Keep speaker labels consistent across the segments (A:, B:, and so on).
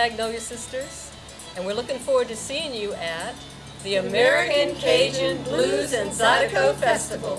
A: Magnolia Sisters, and we're looking forward to seeing you at the American Cajun Blues and Zydeco Festival.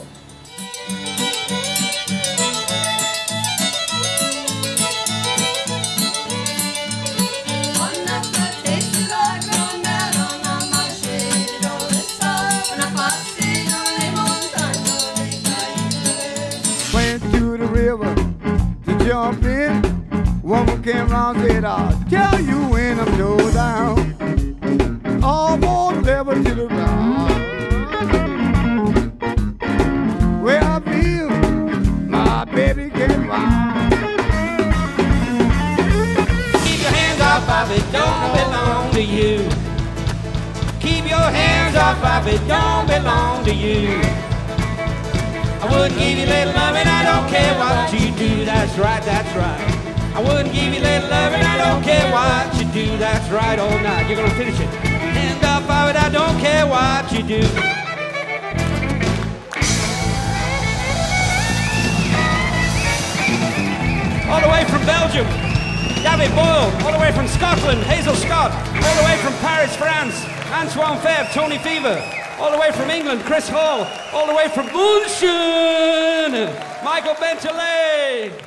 B: Went to the river to jump in. Woman came around and said, I'll tell you when I'm low down. Almost level to the ground. Where I feel my baby can ride.
C: Keep your hands off of it, don't belong to you. Keep your hands off of it, don't belong to you. I wouldn't give you little loving, I don't care what you do, that's right, that's right. I wouldn't give you little loving, I don't care what you do, that's right, all night. You're gonna finish it. Hands off of it, I don't care what you do. All the way from Belgium, David Boyle. All the way from Scotland, Hazel Scott. All the way from Paris, France, Antoine Feb, Tony Fever. All the way from England, Chris Hall. All the way from München, Michael Bentelet.